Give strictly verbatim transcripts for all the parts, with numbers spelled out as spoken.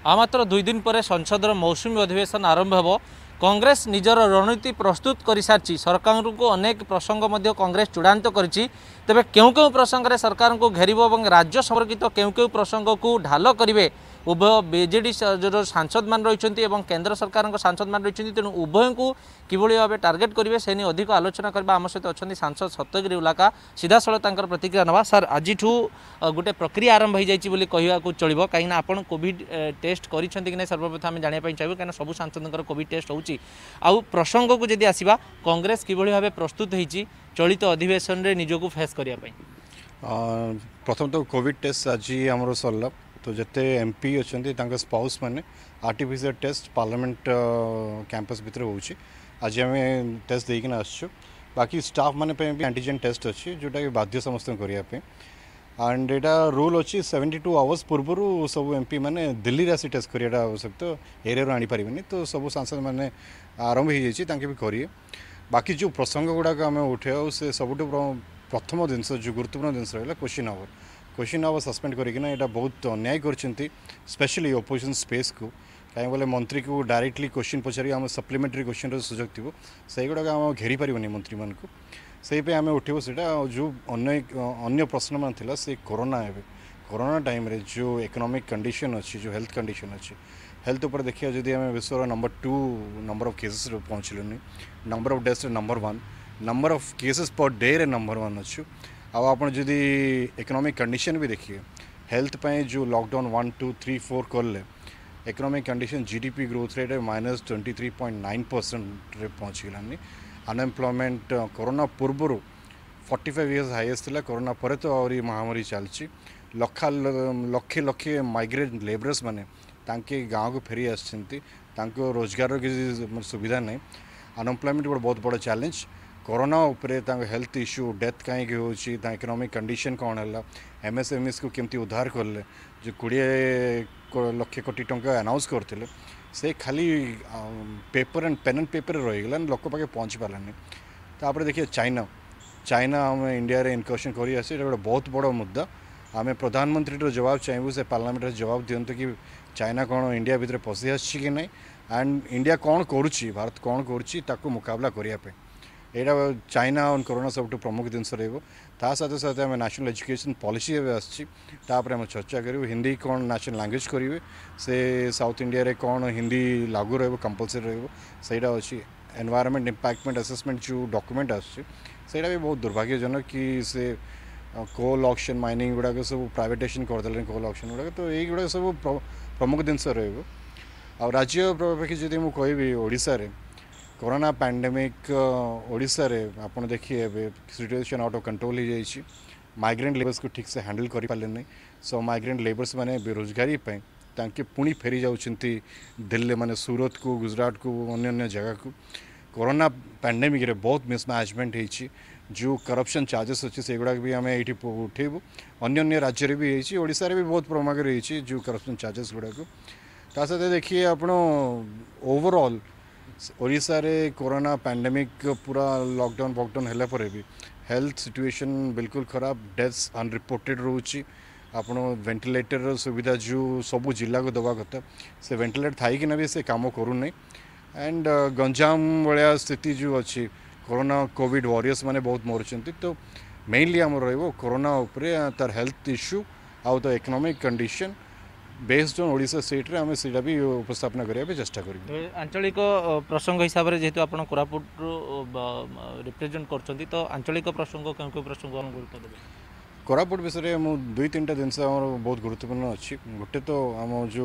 आ मात्र दुई दिन पर संसदर मौसुमी अधिवेशन आरंभ हो कांग्रेस निजर रणनीति प्रस्तुत कर सारी सरकार को अनेक प्रसंग मध्य कांग्रेस चूड़ांत करिछि। तेबे क्यों क्यों प्रसंग रे सरकार को घेरिबो एवं राज्य संपर्कित क्यों क्यों प्रसंग को ढाल करिवे उभय बीजेडी जो सांसद मान रही और केंद्र सरकार सांसद मान रही तेणु उभय को किभली भाव टार्गेट करेंगे से अधिक आलोचना करबा आम सहित अच्छा सांसद सप्तगिरी उलाका सीधा सड़क तांकर प्रतिक्रिया नवा। सर आज गोटे प्रक्रिया आरंभ हो जाए कहवाक चलो कहीं आपड़ कोविड टेस्ट करिसेंति कि नहीं सर्वप्रथम आम जानापी चाहिए कहीं सब सांसद कोविड टेस्ट होची आउ प्रसंग को जदि आसवा कांग्रेस किभली भाव प्रस्तुत होती चलित अधिवेशन रे निजको फेस करने। प्रथम तो कोविड टेस्ट आज आमर सरला तो जिते एमपी अच्छा स्पाउस मैंने आर्टिफिशियल टेस्ट पार्लियामेंट कैंपस भितर होची आज आम टेस्ट देकिन आसछु बाकी स्टाफ माने पे भी एंटीजन टेस्ट अच्छी जोटा कि बाध्य समस्त करने एंड एटा रूल अच्छी सेवेंटी टू आवर्स पूर्व सब एमपी माने दिल्ली आसी टेस्ट करिया आवश्यक तो एरिया आनी पारिबेनी तो सब सांसद माने आरंभ हो जाए भी करिए बाकी जो प्रसंग गुड़ाक आम उठे से सबुठ प्रथम जिनस जो गुरुत्वपूर्ण जिनस रहा question hour question hour suspend करना यहाँ बहुत अन्याय करछंती स्पेशली ओपोजिशन स्पेस को कहीं बोले मंत्री को डायरेक्टली क्वेश्चन पचारि आम सप्लीमेंटरी क्वेश्चन सुजोग थी से गुड़ाक आम घेरी पारिबनी मंत्री मान को से आम उठे से जो अन्य अन्य प्रश्न मान थिला से कोरोना है कोरोना टाइम रे जो इकोनॉमिक कंडीशन अच्छी जो हेल्थ कंडीशन अच्छी हेल्थ उपर देखिए जदि आम विश्वर number two number of cases पहुँचलुनि number of deaths number one number of cases per day रे नंबर वन अच्छु आप जदि इकोनॉमिक कंडीशन भी देखिए हेल्थ पे जो lockdown one two three four कले economic condition GDP growth rate minus twenty three point nine percent रे पहुँचलानी अनएम्प्लॉयमेंट कोरोना पूर्व फोर्टी फाइव इयर्स हाईएस्ट थी कोरोना पर तो और महामारी चलती लखा लक्षे लक्षे माइग्रेट लेबरर्स माने तांके गाँव को फेरी आसछंती तांको रोजगार किसी सुविधा नहीं अनएम्प्लॉयमेंट गोटे बहुत बड़ा चैलेंज कोरोना उपरे हेल्थ इश्यू डेथ कहीं होची इकोनॉमिक कंडीशन कौन है एमएसएमईस को केमती उद्धार कले जो कोड़े लक्ष कोटी टंका अनाउंस करते से खाली paper and pen and paper रहीगला लोक पाखे पहुँची पारानी तापर देखिए चाइना चाइना आम इंडिया रे इनकर्शन कर गोटे बहुत बड़ मुद्दा आम प्रधानमंत्री जवाब चाहबू से पार्लियामेंट जवाब दिंतु कि चाइना कौन इंडिया भितर पशि आसी कि नहीं एंड इंडिया कौन करुच्ची भारत कौन करुच्ची ताको मुकाबला करने यहाँ चाइना और कोरोना सब प्रमुख जिनस रा साथ साथ आम नेशनल एजुकेशन पॉलिसी आपर आम चर्चा करूँ हिंदी कौन नेशनल लैंग्वेज करेंगे से साउथ इंडिया रे कौन हिंदी लागू रही कंपलसरी रहा अच्छी एनवायरनमेंट इम्पैक्टमेंट असेसमेंट जो डॉक्यूमेंट आसटा भी बहुत दुर्भाग्यजनक कि से कोल ऑक्शन माइनिंग गुड़ाक सब प्राइवेटाइजेशन करदे कोल ऑक्शन गुड़ाक तो यही गुड़ाक सब प्रमुख जिनस राज्य प्रभावी जदि मुझे कहि ओडिशा रे कोरोना पैंडेमिक ओडिशा रे आपण देखिए सिचुएशन आउट ऑफ कंट्रोल हो जाइए माइग्रेंट लेबर्स को ठीक से हैंडल कर पारे नहीं सो माइग्रेंट लेबर्स माने बेरोजगारी पे तांके पुणी फेरी जाउछंती दिल्ली माने सूरत को गुजरात को अन्य अन्य जगह को कोरोना पैंडेमिक रे बहुत मिसमैनेजमेंट होइछि जो करप्शन चार्जेस अच्छे से गुड़ाक भी आम ये उठेबू अन्य अन्य राज्य भी होइछि ओडिशा रे भी बहुत प्रमाग रही जो करप्शन चार्जेस गुड़ाक ता साथ देखिए आपण ओवरऑल ओडिशा रे कोरोना पैंडेमिक पूरा लॉकडाउन फॉकडाउन है पर भी हेल्थ सिचुएशन बिल्कुल खराब डेथ्स अनरिपोर्टेड रोची आपण वेंटिलेटर सुविधा जो सबू जिला को दवा कथा से वेंटिलेटर थाई कि भी से काम करूना एंड गंजाम भाया स्थिति जो अच्छी कोरोना कोविड वॉरियर्स माने बहुत मरुचंती तो मेनली आम रो कोरोना उपरे तार हेल्थ इश्यू आउ तो economic condition based on Odisha state रे हमें सीधा भी उपस्थापना करने चेष्टा करेंगे। आंचलिक प्रसंग हिसाब से जेहेतु आप कोरापुट रिप्रेजेंट कर तो आंचलिक प्रसंग क्यों क्यों प्रसंग गुरुत्व देवे कोरापुट विषय में दुई तीन टा जिनस बहुत गुरुत्वपूर्ण अच्छी गोटे तो आम जो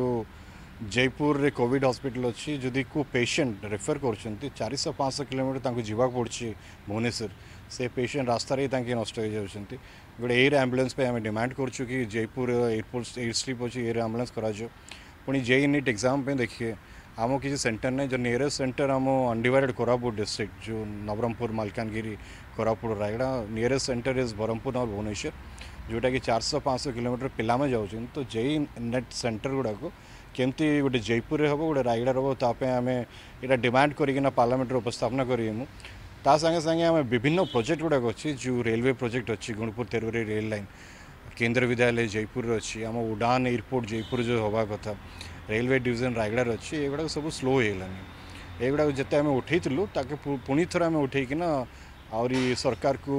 जयपुर रे कोविड हॉस्पिटल अच्छी जदि को पेशेंट रेफर कर चार सौ पाँच सौ किलोमीटर जावाक पड़ी भुवनेश्वर से पेशेंट रास्तार ही नष्ट हो जाती गोटे एयर एम्बुलेंस पे आम डिमांड करूँ कि जयपुर एयरपोर्ट एयर स्ट्रिप अच्छी एयर एम्बुलेंस पुणी जेई नीट एग्जाम पे देखिए आम किसी सेंटर नहीं जो नियरेस्ट सेंटर आम अनडिवाइडेड कोरापुट डिस्ट्रिक्ट जो Nabarangpur Malkangiri Koraput Rayagada nearest centre is Berhampur और भुवनेश्वर जोटा कि चार सौ पाँच सौ किलोमीटर पिला में जाऊँ तो जेई नेट सेंटर गुड़ाक केमती गोटे जयपुर हम गोटे रायगड़ा हम ताप आम यहाँ डिमांड करना पार्लियामेंट उपस्थापना करूँ ता संगे संगे आम विभिन्न प्रोजेक्ट गुड़ाक अच्छी जो रेलवे प्रोजेक्ट अच्छी गुणपुर तेरुरी रेल लाइन केंद्र विद्यालय जयपुर अच्छी आम उड़ान एयरपोर्ट जयपुर जो हवा कथा रेलवे डिविजन रायगड़ा अच्छी एगुड़ा सब स्लो होगलानी एगुड़ा जिते आम उठेलु ताके पुणी थर आम उठेकिना आहरी सरकार को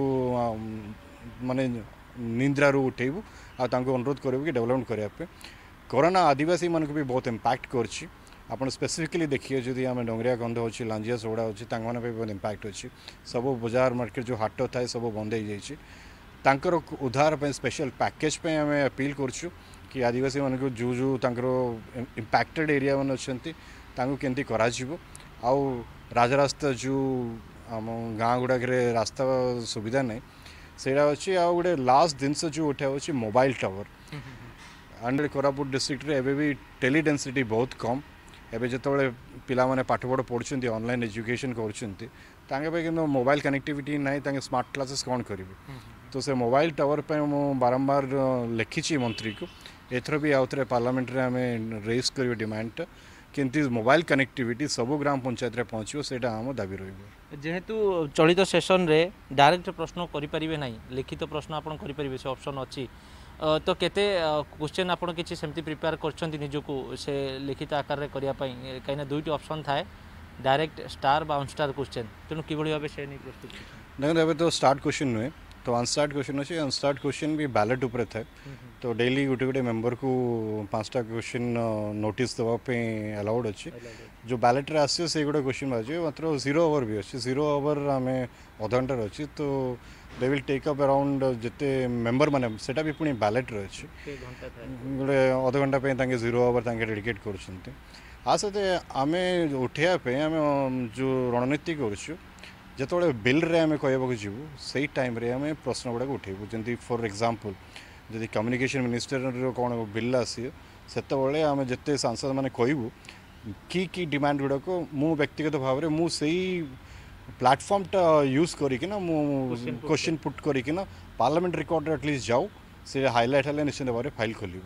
माने निंद्रारू उठेबू आ अनुरोध करूँ कि डेवलपमेंट करने कोरोना आदिवासी मानक भी बहुत इम्पैक्ट करछि आपन स्पेसिफिकली देखिए जदि आम डंगरिया गंध हो लांजिया सोड़ा अच्छी बहुत इम्पैक्ट अच्छी सब बाजार मार्केट जो हाट थाए सब बंद हो जाकर उद्धार स्पेशल पैकेज पे आम अपील करछु कि आदिवासी मान को जो जो इम्पैक्टेड एरिया मान अच्छा केमती करा आउ राजरास्ता जो आम गाँ गुड़ाक रास्ता सुविधा नहीं सेटा अच्छी आ गोटे लास्ट जिनस जो उठा अच्छी mobile tower under Koraput district रे एबे भी टेली डेंसिटी बहुत कम एबे जतबे पिला माने पाठ पढ़ पढ़ुछंती ऑनलाइन एजुकेशन करूछंती तांगे पे किंतु मोबाइल कनेक्टिविटी नाही तांगे स्मार्ट क्लासेस कौन करिवे तो से मोबाइल टावर पे मु बारंबार लिखिछि मंत्री को एथरो भी आउथरे पार्लियामेंट रे हमें रेज करिवे डिमांड किंतु मोबाइल कनेक्टिविटी सब ग्राम पंचायत रे पहुँचो सेटा हम दाबी रहिबो जेहेतु चलित सेशन रे डायरेक्ट प्रश्न करि परिबे नाही लिखित प्रश्न आपण करि परिबे से ऑप्शन अछि तो केते क्वेश्चन आपण किछि सेमती प्रिपेयर करछंती निजको से लिखित आकार रे करिया पई कहिना दुईटी ऑप्शन थाए डायरेक्ट स्टार बा अनस्टार क्वेश्चन तेनु किबळी भाबे से नै प्रस्तुत नहीं एबे तो स्टार्ट क्वेश्चन नुहे तो अनस्टार्ट क्वेश्चन अच्छे अनस्टार्ट क्वेश्चन भी बैलेट उपर थाए तो डेली गोटे गोटे मेंबर को पांचटा क्वेश्चन नोटिस देवाई अलाउड अच्छी जो बैलेट रे आसे से गोटे क्वेश्चन बाजे मात्र जीरो ओवर भी अच्छे जीरो ओवर आम अध घंटार अच्छी तो they will take up around जिते मेंबर माने सेटा भी पुणी बैलेट रे अच्छी गोटे अध घंटा पे जीरो ओवर डेडिकेट कर आ सते आम उठाइवाई आम जो रणनीति करूँ जिते बिल रे आम कहवाक जीवु से टाइम रे आम प्रश्न गुड़ाक उठेबू जमी फॉर एग्जांपल जदि कम्युनिकेशन मिनिस्टर कौन बिल आसी से आम जिते सांसद मैंने कहबू कि कि डिमांड गुड़ाक मु व्यक्तिगत भाव में मु से प्लेटफॉर्मटा यूज करना क्वेश्चन पुट करना पार्लियामेंट रिकॉर्ड एटलिस्ट जाऊ से हाईलाइट है निश्चित भाव में फाइल खोल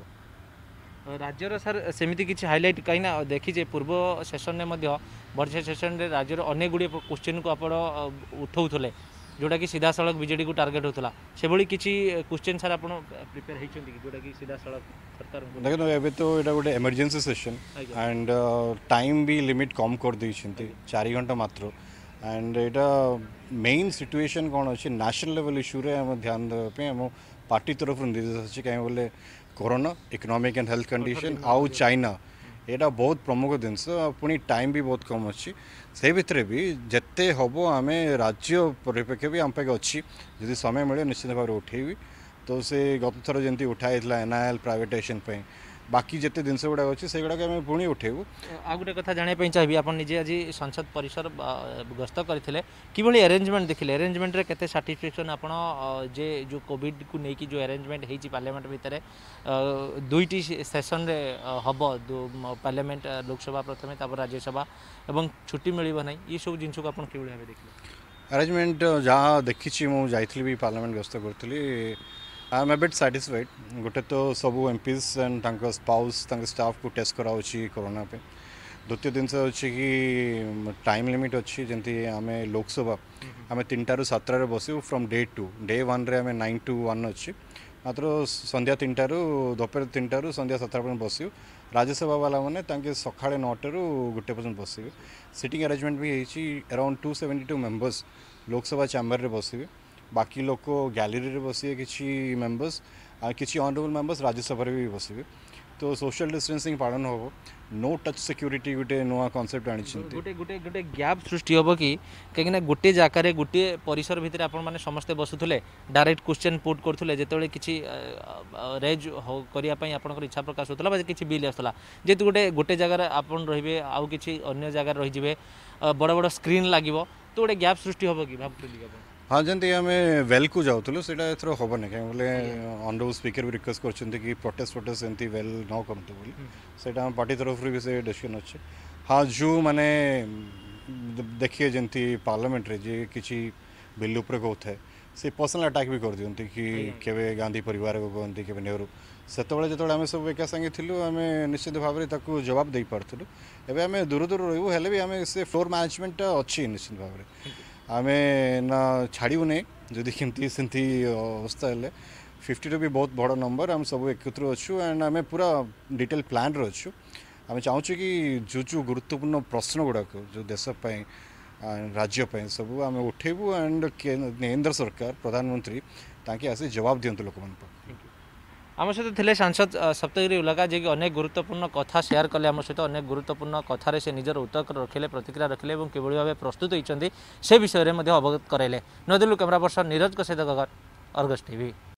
राज्यर सर सेमती किसी हाईलाइट कहीं देखीजे पूर्व सेसन में वर्षा सेसन में राज्यर अनेक गुड़े क्वेश्चन को आप उठाऊले जोटा कि सीधा सड़क बीजेडी को टार्गेट होता से भाई किसी क्वेश्चन सर आप प्रिपेयर होती जोटा कि सीधा सड़क सरकार देखो एबे तो ये गोटे इमरजेंसी सेशन एंड टाइम भी लिमिट कम कर देइछंती चार घंटा मात्र एंड एटा मेन सिचुएशन कौन अच्छे नेशनल लेवल इश्यू रे हम ध्यान देवाई आम पार्टी तरफ निर्देश अच्छे कहीं बोले corona economic and health condition आउ चाइना यहाँ बहुत प्रमुख जिनस पुणी टाइम भी बहुत कम अच्छी से भितर भी जिते हम आम राज्य परिप्रेक्ष्य भी आम पाखे अच्छी जदि समय मिले निश्चित भाव में उठेबी तो से गत थर जमी उठाई एनआईएल प्राइवेटाइजेशन बाकी जिते जिनस गुड़ा अच्छी से गुड़ा आम पुणी उठेबू आ गोटे कथा जानापी चाहिए आप निजे आज संसद परिसर गस्त करते कि अरेंजमेंट देखिले अरेंजमेंट रे केते साटिस्फैक्शन आपण जे जो कोविड को लेकिन जो अरेंजमेंट होती पार्लियामेंट भितर दुईटी सेसन रे हम पार्लियामेंट लोकसभा प्रथम तापर राज्यसभा एवं छुट्टी मिलना ना ये सब जिन को आप देखिले अरेंजमेंट जहाँ देखी मुझे जाइली भी पार्लियामेंट गस्त करी I am a bit satisfied गोटे तो सब एमपीज एंड स्पाउस स्टाफ को टेस्ट कराऊँगी कोरोना पे द्वितीय जिनस अच्छी कि टाइम लिमिट अच्छी जमी आम लोकसभा आम तीन टारू सातटा बसू from day to day one रे आम नाइन टू वन अच्छी मात्र संध्या तीन टारू दोपहर तीन टारू संध्या सातटा पर्यटन बसू राज्यसभा वाला मैंने सका नौटू गोटे पर्यटन बसवे सिटिंग अरेंजमेंट भी होती around two seventy two members Lok Sabha chamber रे बसवे बाकी लोग गैलरी रे बसिए किसी मेम्बर्स आ किसी ऑनरेबल मेम्बर्स राज्यसभा भी बसवे तो सोशल डिस्टेंसिंग पालन हो नो टच सिक्यूरीटी गोटे नुआ कॉन्सेप्ट आनी गोटे गोटे गोटे गैप सृष्टि हम कि कहीं गोटे जगार गोटे परिसर भितर आपण मैंने समस्ते बसुले डायरेक्ट क्वेश्चन पुट करुले जिते किसी रेज करने आपंकर इच्छा प्रकाश होता किसी बिल आसला जेहेतु गोटे गोटे जगार आपन रे आउ कि अन्य जगार रही बड़ बड़ स्क्रीन लगे तो गोटे गैप सृष्टि हम कि भाव हाँ जमी आम वेल को जाऊँ से एथर हम ना कहीं बोले ऑनरेबल स्पीकर भी रिक्वेस्ट कर प्रोटेस्ट प्रोटेस्ट एमती वेल न करते बोली से पार्टी तरफ भी से डिसीजन अच्छे हाँ जो मैंने देखिए जमी पार्लियामेंट रे जे किसी बिल उपर कहता है से पर्सनल अटैक भी कर दिखती कि केवे गांधी परिवार को कहते केवे नेहरू से जो आम सब एका संगे थिलु आम निश्चित भाव में जवाब दे पार्थलु एवं आम दूर दूर रही हेल्ले भी आम से फ्लोर मैनेजमेंट अच्छी निश्चित भाव में आम ना छाड़ू नहीं जदि केमती सेमती अवस्था है फिफ्टी भी बहुत बड़ नंबर आम सब एकत्र अच्छु एंड आम पूरा डिटेल प्लान रे अच्छु आम चाहूँ कि जो जो गुरुत्वपूर्ण प्रश्न गुड़ाक जो देश राज्य सब आम उठेबू एंड केंद्र सरकार प्रधानमंत्री ताकि आसी जवाब दिंतु लोक आम सहित थे सांसद सप्तगिरी उल्लाका जे कि अनेक गुरुत्वपूर्ण कथा शेयर कले आम सहित अनेक गुरुत्वपूर्ण कथार से निजर उत्तर रखिले प्रतिक्रिया रखिले और किभली भाव प्रस्तुत होती से विषय में अवगत कराइले। नदिल्लू कैमरा पर्सन नीरज सहित गगन अर्गस टीवी।